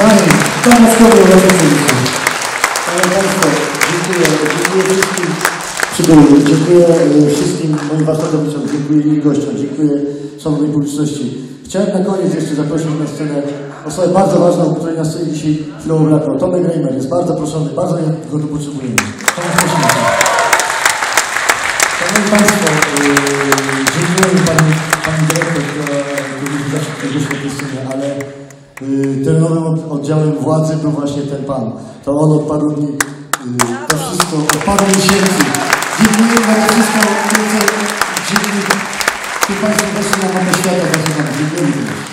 Kochani, Tomaskowie uroczystości. Panie Państwo, dziękuję wszystkim przybyłym, dziękuję wszystkim moim warsztatowiczom, dziękuję i gościom, dziękuję szanownej publiczności. Chciałem na koniec jeszcze zaprosić na scenę osobę bardzo ważną, której na scenie dzisiaj chwilą brakło. Tomek Reimer jest bardzo proszony, bardzo go tu potrzebujemy. Szanowni Państwo, dziękuję Pani Dyrektor, która zawsze tego świetnie, ale tym nowym oddziałem władzy był właśnie ten Pan. To on od paru dni, to wszystko, od paru miesięcy. Dziękuję za to wszystko, dzięki tym Państwu weszli na mapę świata. Dziękuję.